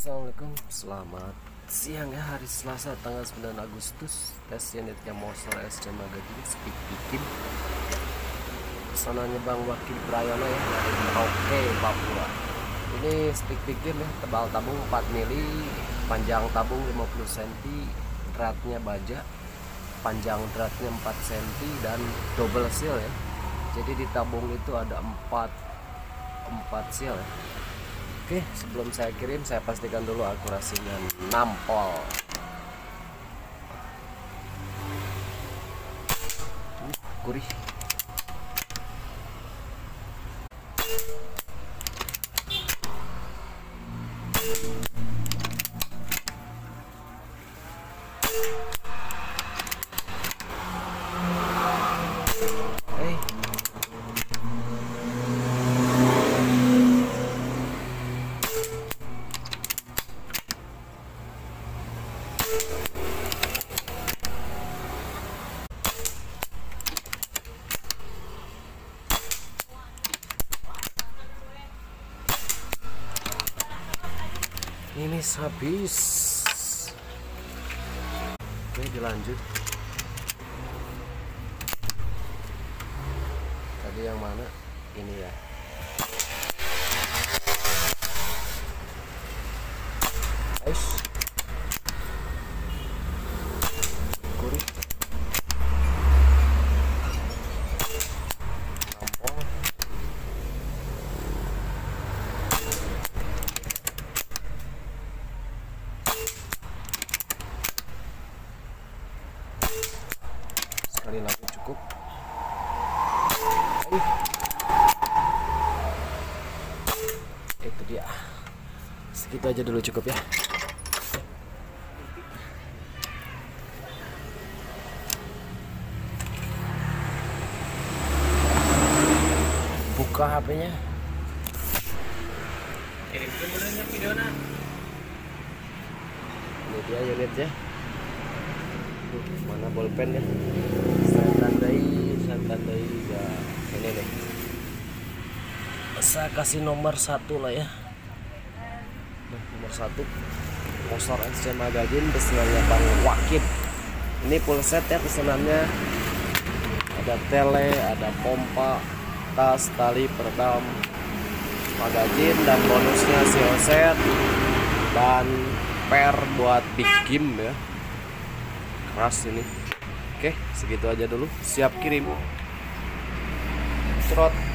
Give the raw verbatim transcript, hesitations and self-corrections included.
Assalamualaikum, selamat siang ya, hari Selasa tanggal sembilan Agustus. Tes unitnya Monster S C Magazine Speak Bikin. Pesanannya Bang Wakil Prayono ya, dari Merauke, Papua. Ini Speak Bikin ya, tebal tabung empat mili, panjang tabung lima puluh sentimeter, dratnya baja, panjang dratnya empat sentimeter dan double seal ya. Jadi di tabung itu ada empat empat seal ya. Oke, sebelum saya kirim saya pastikan dulu akurasinya nampol. Uh, gurih. Hey. Ini habis. Oke, dilanjut. Tadi yang mana? Ini ya. Guys. Gurih. Nampol. Sekali lagi cukup. Aih. Itu dia. Segitu aja dulu cukup ya. Buka H P-nya. Ini dia unitnya. Tuh, mana bolpen ya? Saya tandai, saya tandai ya. Ini nih. Saya kasih nomor satu lah ya. Nah, nomor satu. Monster S C Magazine pesanannya Bang Wakil. Ini full set ya pesanannya. Ada tele, ada pompa, tas, tali, peredam, magazine, dan bonusnya seal set dan per buat big game ya. Keras ini. Oke, segitu aja dulu. Siap kirim. Cerot.